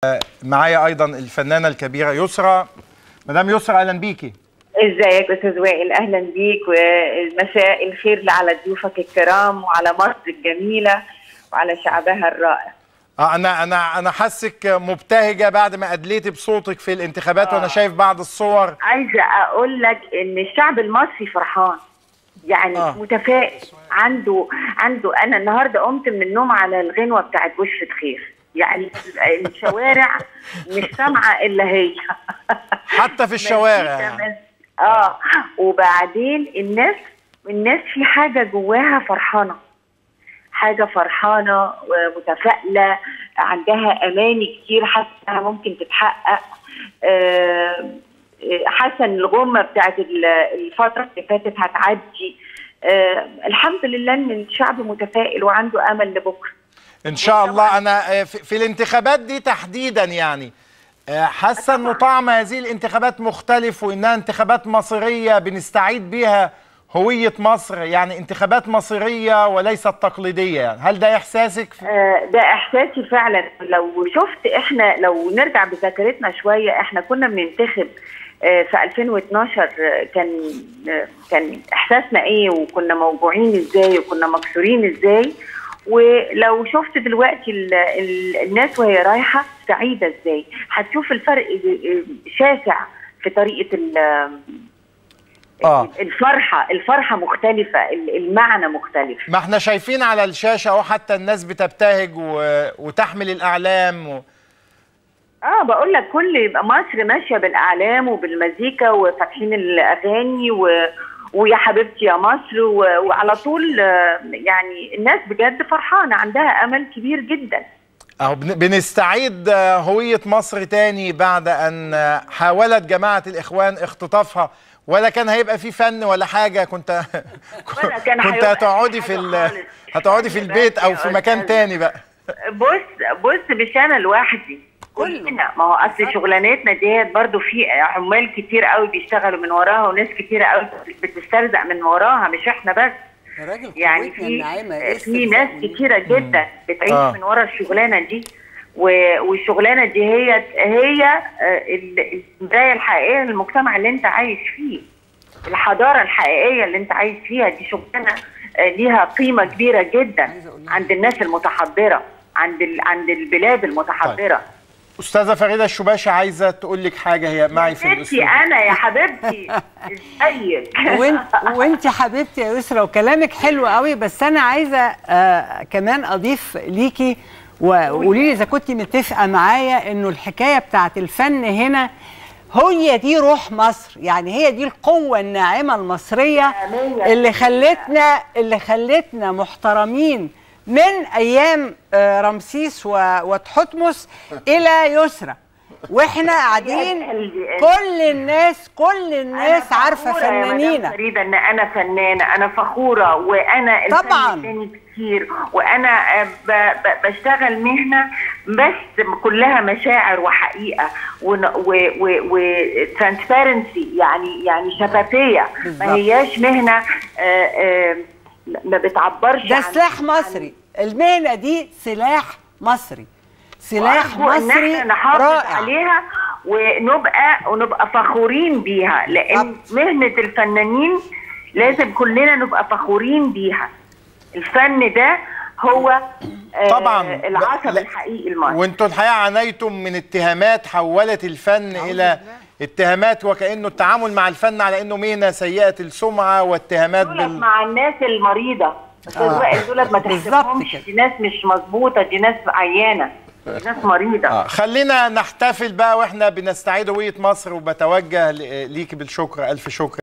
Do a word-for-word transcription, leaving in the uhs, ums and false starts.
معايا ايضا الفنانه الكبيره يسرى. مدام يسرى اهلا بيكي. ازيك يا استاذ وائل؟ اهلا بيك ومساء الخير على ضيوفك الكرام وعلى مصر الجميله وعلى شعبها الرائع. اه انا انا انا حاسك مبتهجه بعد ما ادليتي بصوتك في الانتخابات. آه. وانا شايف بعض الصور. عايزه اقول لك ان الشعب المصري فرحان، يعني آه. متفائل، عنده عنده انا النهارده قمت من النوم على الغنوه بتاعت بشرة خير، يعني الشوارع مش سامعه الا هي حتى في الشوارع يعني. اه وبعدين الناس الناس في حاجه جواها فرحانه، حاجه فرحانه ومتفائله، عندها اماني كتير حاسه انها ممكن تتحقق. آه حاسه ان الغمه بتاعت الفتره اللي فاتت هتعدي. آه الحمد لله ان الشعب متفائل وعنده امل لبكره ان شاء الله. انا في الانتخابات دي تحديدا يعني حاسه انه طعم هذه الانتخابات مختلف، وانها انتخابات مصيريه بنستعيد بيها هويه مصر، يعني انتخابات مصيريه وليست تقليديه. يعني هل ده احساسك؟ آه ده احساسي فعلا. لو شفت احنا لو نرجع بذاكرتنا شويه، احنا كنا بننتخب آه في ألفين واثناشر. آه كان آه كان احساسنا ايه، وكنا موجوعين ازاي، وكنا مكسورين ازاي. ولو شفت دلوقتي ال ال الناس وهي رايحه سعيده ازاي، هتشوف الفرق شاسع في طريقه آه. الفرحه الفرحه مختلفه، المعنى مختلف. ما احنا شايفين على الشاشه اهو، حتى الناس بتبتهج وتحمل الاعلام و... اه بقول لك كل مصر ماشيه بالاعلام وبالمزيكا وفاتحين الاغاني و ويا حبيبتي يا مصر، وعلى طول يعني الناس بجد فرحانه، عندها امل كبير جدا. اهو بنستعيد هويه مصر تاني بعد ان حاولت جماعه الاخوان اختطافها، ولا كان هيبقى في فن ولا حاجه. كنت كنت هتقعدي في ال... هتقعدي في البيت او في مكان تاني بقى. بص بص مش انا لوحدي، كلنا. ما هو اصل شغلانتنا ديت برضو في عمال كتير قوي بيشتغلوا من وراها، وناس كتير قوي بتسترزق من وراها، مش احنا بس. يعني في في ناس كتيره جدا بتعيش آه. من ورا الشغلانه دي، والشغلانه دي هي هي المرايه الحقيقيه للمجتمع اللي انت عايش فيه، الحضاره الحقيقيه اللي انت عايش فيها. دي شغلانه ليها قيمه كبيره جدا عند الناس المتحضره، عند عند البلاد المتحضره. طيب. استاذه فريده الشباشي عايزه تقول لك حاجه، هي معي في الاستوديو. انا يا حبيبتي ازيك؟ وانت وانت حبيبتي يا يسرى، وكلامك حلو قوي، بس انا عايزه آه كمان اضيف ليكي وقولي لي اذا كنت متفقه معايا انه الحكايه بتاعت الفن هنا هي دي روح مصر، يعني هي دي القوه الناعمه المصريه اللي خلتنا اللي خلتنا محترمين من ايام رمسيس وتحتمس الى يسرى، واحنا قاعدين كل الناس كل الناس عارفه فنانينا. انا فريده ان انا فنانه، انا فخوره، وانا طبعا كتير، وانا بشتغل مهنه بس كلها مشاعر وحقيقه وترانسبيرنسي، يعني يعني شفافيه، ما هياش مهنه آآ آآ ما بتعبرش. ده سلاح مصري، المهنه دي سلاح مصري، سلاح مصري ان نحافظ عليها ونبقى ونبقى فخورين بيها، لان مهنه الفنانين لازم كلنا نبقى فخورين بيها. الفن ده هو طبعا آه العصب الحقيقي المصري. وانتوا الحقيقه عانيتم من اتهامات حولت الفن الى اتهامات، وكأنه التعامل مع الفن على انه مهنه سيئه السمعه، واتهامات بال... مع الناس المريضه. استاذ وائل دولت ما تحسبهمش، دي ناس مش مظبوطه، دي ناس عيانه، دي ناس مريضه. آه. خلينا نحتفل بقى واحنا بنستعيد هويه مصر، وبتوجه ليكي بالشكر، الف شكر.